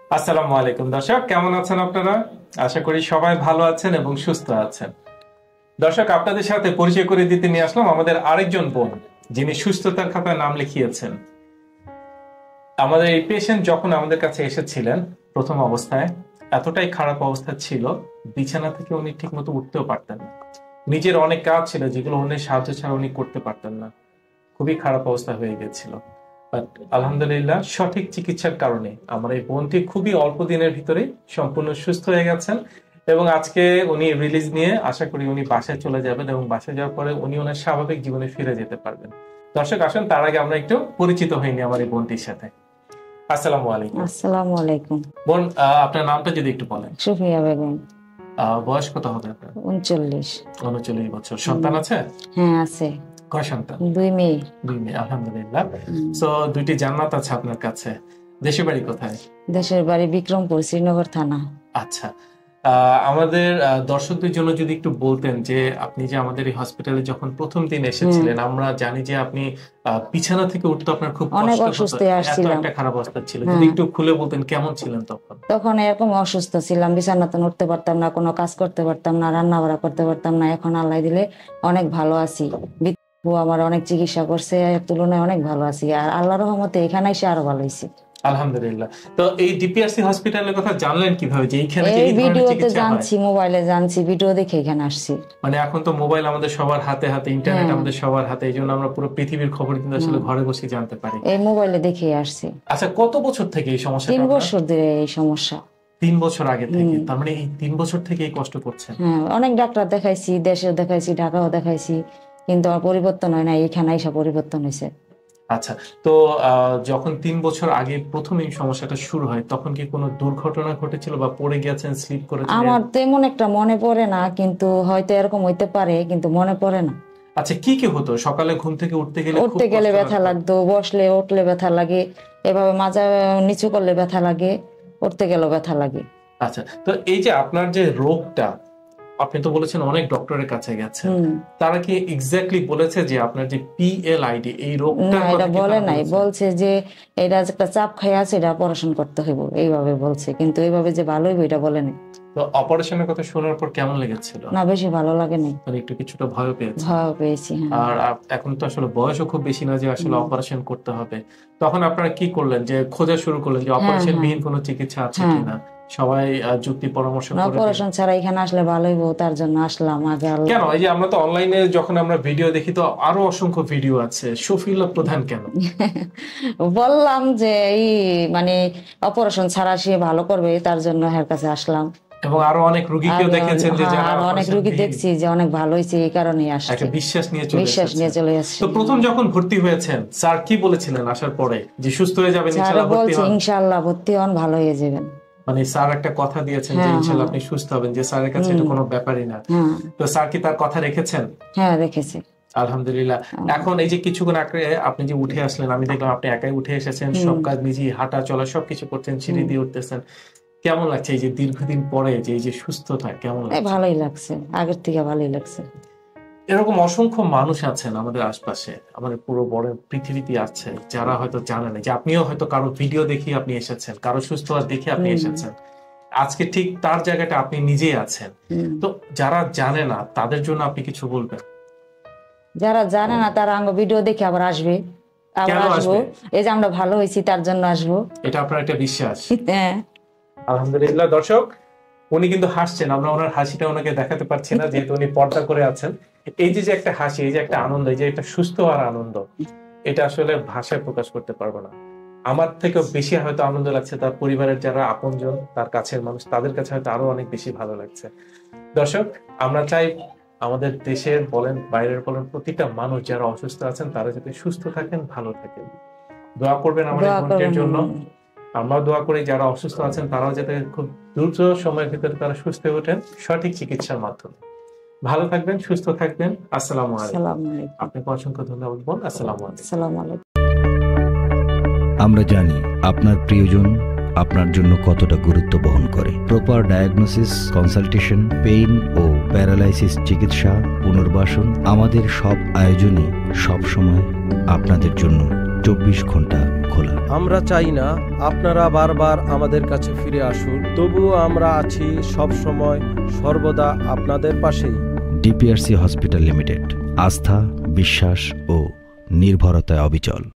আসসালামু আলাইকুম দর্শক, কেমন আছেন আপনারা? আশা করি সবাই ভালো আছেন এবং সুস্থ আছেন। দর্শক, আপনাদের সাথে পরিচয় করে দিতে নিয়ে আসলাম আমাদের আরেকজন বোন, যিনি সুস্থতার খাতায় নাম লিখিয়েছেন। আমাদের এই পেশেন্ট যখন আমাদের কাছে এসেছিলেন প্রথম অবস্থায়, এতটাই খারাপ অবস্থা ছিল, বিছানা থেকে উনি ঠিক মতো উঠতেও পারতেন না। নিজের অনেক কাজ ছিল যেগুলো অন্যের সাহায্য ছাড়া উনি করতে পারতেন না। খুবই খারাপ অবস্থা হয়ে গেছিল। বাট আলহামদুলিল্লাহ, সঠিক চিকিৎসার কারণে আমার এই বোনটি খুবই অল্প দিনের ভিতরে সম্পূর্ণ সুস্থ হয়ে গেছেন এবং আজকে উনি রিলিজ নিয়ে আশা করি উনি বাসায় চলে যাবেন এবং বাসায় যাওয়ার পরে উনি ওনার স্বাভাবিক জীবনে ফিরে যেতে পারবেন। দর্শক আসুন, তার আগে আমরা একটু পরিচিত হইনি আমার এই বোনটির সাথে। আসসালামু আলাইকুম। আসসালামু আলাইকুম। বোন, আপনার নামটা যদি একটু বলেন। সুফিয়া বেগম। বয়স কত হবে আপনার? 39 বছর। সন্তান আছে? হ্যাঁ আছে। কয় সন্তান? 2 মেয়ে। আলহামদুলিল্লাহ। সো দুইটি জান্নাত আছে আপনার কাছে। দেশের বাড়ি কোথায়? দেশের বাড়ি বিক্রমপুর, শ্রীনগর থানা। আচ্ছা, আমাদের দর্শকদের জন্য যদি একটু বলতেন যে আপনি যে আমাদের এই হসপিটালে যখন প্রথম দিন এসেছিলেন, আমরা জানি যে আপনি বিছানা থেকে উঠতে আপনার খুব অনেক কষ্ট অসুস্থ হতো, আসছিলাম, এত একটা খারাপ অবস্থা ছিল। যদি একটু খুলে বলতেন কেমন ছিলেন তখন? তখন এরকম অসুস্থ ছিলাম, বিছানাতে উঠতে পারতাম না, কোনো কাজ করতে পারতাম না, রান্না বাড়া করতে পারতাম না। এখন আল্লাহ দিলে অনেক ভালো আছি। আমার অনেক চিকিৎসা করছে, এর তুলনায় অনেক ভালো আছি। আর আল্লাহর রহমতে এখানে এসে আরো ভালো হয়েছে। আলহামদুলিল্লাহ। তো এই ডিপিআরসি হসপিটালের কথা জানলেন কিভাবে যে এইখানে যে এই ধরনের ভিডিওতে চিকিৎসা হয়? জানছি, মোবাইলে জানছি, ভিডিও দেখে এখানে আসছি। মানে এখন তো মোবাইল আমাদের সবার হাতে হাতে, ইন্টারনেট আমাদের সবার হাতে, এইজন্য আমরা পুরো পৃথিবীর খবর কিন্তু আসলে ঘরে বসে জানতে পারি। এই মোবাইলে দেখে আসছি। আচ্ছা, কত বছর থেকে এই সমস্যা? 3 বছর ধরে এই সমস্যা। 3 বছর আগে থেকে? তার মানে এই 3 বছর থেকে এই কষ্ট করছেন? হ্যাঁ, অনেক ডাক্তার দেখাইছি, দেশেও দেখাইছি, ঢাকাও দেখাইছি, কিন্তু আমার পরিবর্তন হয় না। এখানে এসে পরিবর্তন হয়েছে। আচ্ছা, তো যখন 3 বছর আগে প্রথম এই সমস্যাটা শুরু হয়, তখন কি কোনো দুর্ঘটনা ঘটেছিল বা পড়ে গেছেন, স্লিপ করেছেন? আমার তেমন একটা মনে পড়ে না, কিন্তু হয়তো এরকম হইতে পারে, কিন্তু মনে পড়ে না। আচ্ছা, কি কি হতো? সকালে ঘুম থেকে উঠতে গেলে ব্যথা লাগতো, বসলে উঠলে ব্যথা লাগে, এভাবে মাজা নিচু করলে ব্যথা লাগে, উঠতে গেলেও ব্যথা লাগে। আচ্ছা, তো এই যে আপনার যে রোগটা, আপনি তো বলেছেন অনেক ডক্টরের কাছে গেছেন, তারা কি এক্স্যাক্টলি বলেছে যে আপনার যে পিএলআইডি এই রোগটা? না, এটা বলে নাই। বলছে যে এটা একটা চাপ খাই আছে, এটা অপারেশন করতে হইব, এইভাবে বলছে, কিন্তু এইভাবে যে ভালো হইব এটা বলে নাই। তো অপারেশনের কথা শোনার পর কেমন লেগেছিল? না, বেশি ভালো লাগে নাই। মানে একটু কিছুটা ভয় পেয়েছি। আর এখন তো আসলে বয়সও খুব বেশি না যে আসলে অপারেশন করতে হবে। তখন আপনারা কি করলেন? যে খোঁজা শুরু করলেন যে অপারেশন বিহীন কোনো চিকিৎসা আছে কিনা? সবাই যুক্তি পরামর্শ করে অপারেশন ছাড়া এখানে আসলে ভালো হইব, তার জন্য আসলাম আগে। কেন? এই যে আমরা তো অনলাইনে যখন আমরা ভিডিও দেখি, তো আরো অসংখ্য ভিডিও আছে, শফিউল্লাহ প্রধান কেন? বললাম যে এই মানে অপারেশন ছাড়া সে ভালো করবে, তার জন্য এর কাছে আসলাম। এবং আরো অনেক রোগীকেও দেখেছেন যে যারা অনেক রোগী দেখছি যে অনেক ভালো হয়েছে, এই কারণে আসছে। একটা বিশ্বাস নিয়ে চলে আসছে। তো প্রথম যখন ভর্তি হয়েছেন, স্যার কি বলেছিলেন আসার পরে? যে সুস্থ হয়ে যাবেন ইনশাআল্লাহ? বলছে ইনশাআল্লাহ ভর্তি হন, ভালো হয়ে যাবেন। মানে স্যার একটা কথা দিয়েছেন যে ইনশাআল্লাহ আপনি সুস্থ হবেন, যে স্যারের কাছে এটা কোনো ব্যাপারই না। তো স্যার কি তার কথা রেখেছেন? হ্যাঁ, রেখেছে আলহামদুলিল্লাহ। এখন এই যে কিছুক্ষণ আগে আপনি যে উঠে আসলেন, আমি দেখলাম আপনি একাই উঠে এসেছেন, সব কাজ নিজেই, হাঁটা চলা সবকিছু করছেন, সিঁড়ি দিয়ে উঠতেছেন। কেমন লাগছে এই যে দীর্ঘদিন পরে যে এই যে সুস্থতা? কেমন লাগছে? ভালোই লাগছে, আগের থেকে ভালোই লাগছে। এরকম অসংখ্য মানুষ আছেন আমাদের আশপাশে, আমাদের পুরো বড় পৃথিবীতে আছে, যারা হয়তো জানেন যে আপনিও হয়তো কারো ভিডিও দেখে আপনি এসেছেন, কারো সুস্থ হওয়া দেখে আপনি এসেছেন। আজকে ঠিক তার জায়গাটা আপনি নিজেই আছেন। তো যারা জানে না তাদের জন্য আপনি কিছু বলবেন? যারা জানে না তারা আঙ্গ ভিডিও দেখে আবার আসবে, আসবো। এই যে আমরা ভালো হয়েছি তার জন্য আসবো, এটা আপনার একটা বিশ্বাস? হ্যাঁ, আলহামদুলিল্লাহ। দর্শক, উনি কিন্তু হাসছেন, আমরা ওনার হাসিটা ওনাকে দেখাতে পারছি না যেহেতু উনি পর্দা করে আছেন। এই যে একটা হাসি, এই যে একটা আনন্দ, এই যে একটা সুস্থ হওয়ার আনন্দ, এটা আসলে ভাষায় প্রকাশ করতে পারবো না। আমার থেকেও বেশি হয়তো আনন্দ লাগছে তার পরিবারের যারা আপনজন, তার কাছের মানুষ, তাদের কাছে হয়তো আরো অনেক বেশি ভালো লাগছে। দর্শক, আমরা চাই আমাদের দেশের বলেন, বাইরের বলেন, প্রতিটা মানুষ যারা অসুস্থ আছেন তারা যাতে সুস্থ থাকেন, ভালো থাকেন। দোয়া করবেন আমাদের বোনটির জন্য। আমরা দোয়া করি যারা অসুস্থ আছেন তারাও যাতে খুব দ্রুত সময়ের ভিতরে তারা সুস্থ হয়ে ওঠেন সঠিক চিকিৎসার মাধ্যমে। ভালো থাকবেন, সুস্থ থাকবেন। আসসালামু আলাইকুম। আপনাকে অসংখ্য ধন্যবাদ বোন। আসসালামু আলাইকুম। আমরা জানি আপনার প্রিয়জন আপনার জন্য কতটা গুরুত্ব বহন করে। প্রপার ডায়াগনোসিস, কনসালটেশন, পেইন ও প্যারালাইসিস চিকিৎসা, পুনর্বাসন, আমাদের সব আয়োজনই সব সময় আপনাদের জন্য 24 ঘন্টা খোলা। আমরা চাই না আপনারা বারবার আমাদের কাছে ফিরে আসুন, তবুও আমরা আছি সব সময় সর্বদা আপনাদের পাশেই। ডিপিআরসি হসপিটাল লিমিটেড, আস্থা, বিশ্বাস ও নির্ভরতায় অবিচল।